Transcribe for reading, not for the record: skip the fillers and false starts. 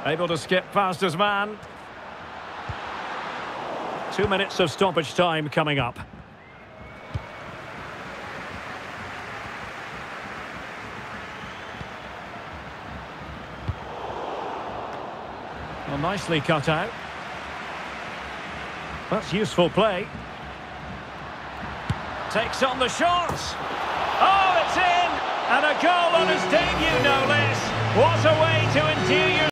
Able to skip past his man. 2 minutes of stoppage time coming up. Well, nicely cut out. That's useful play. Takes on the shot. Oh, it's in! And a goal on his debut, no less. What a way to endear your